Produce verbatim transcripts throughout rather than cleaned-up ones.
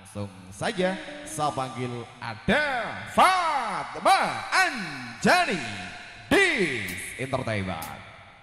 Langsung saja saya panggil ada Fatma Anjani Dis Entertainment.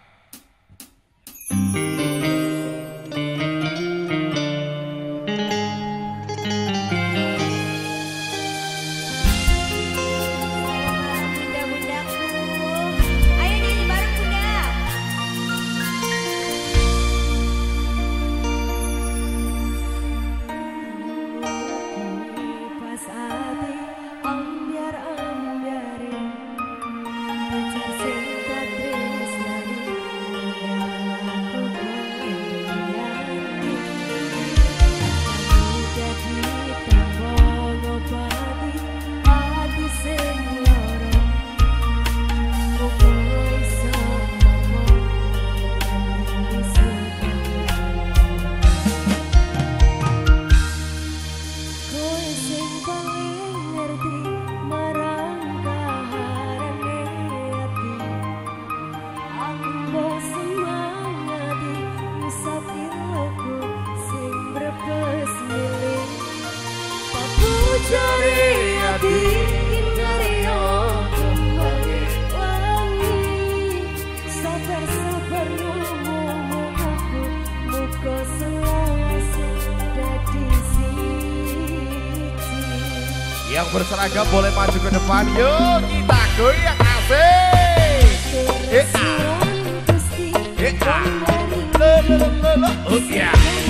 Yang berseragam boleh maju ke depan, yuk kita goyang asik. Eh ah, eh ah, lo lo lo lo lo, oh ya.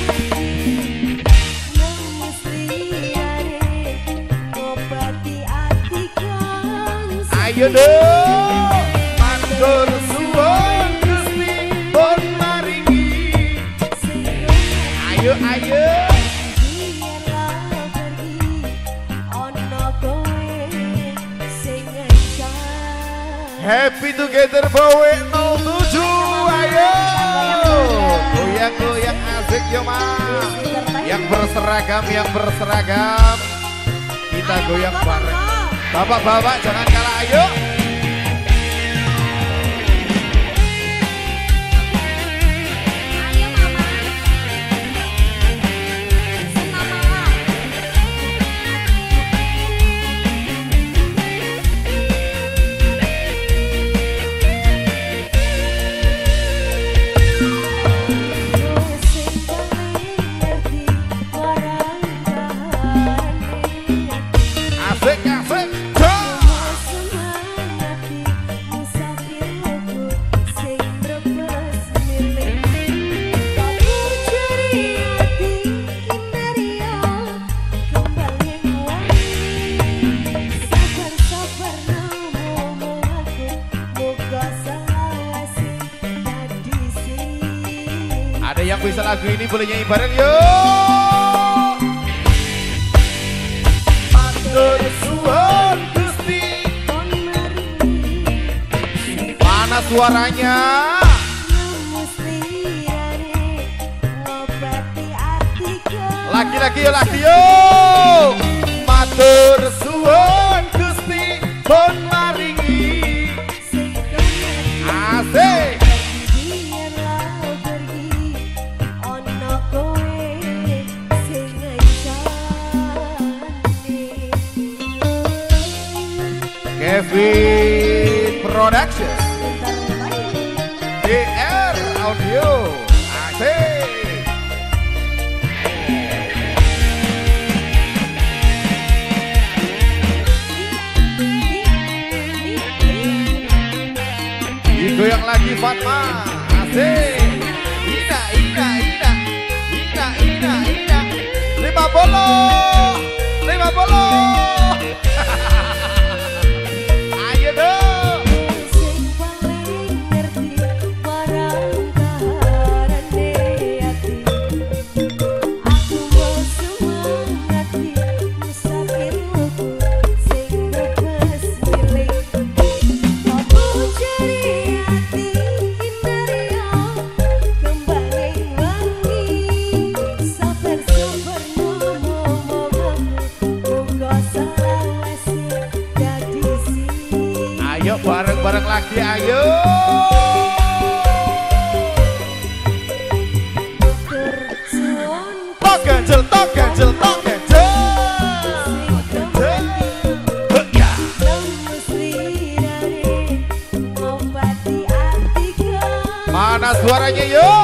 Ayo dong, matur suwun Gusti pun maringi. Ayo ayo. Happy Together Bawe nol tujuh, ayo goyang-goyang asik yo mas. Yang berseragam, yang berseragam kita goyang bareng. Bapak-bapak jangan kalah, ayo. Ada yang bisa lagu ini boleh nyanyi bareng yuk. Matur suwun Gusti. Mana suaranya? Lagi-lagi yuk, lagi yuk. Matur suwun Gusti pun maringi. Asik. Kevin Production D R Audio asik. Digoyang lagi Fatma asik. Ina ina ina ina ina ina lima bolo lima bolo. Ayo bareng-bareng lagi, ayo. Tok ganjel, tok ganjel, tok ganjel. suaranya yuk.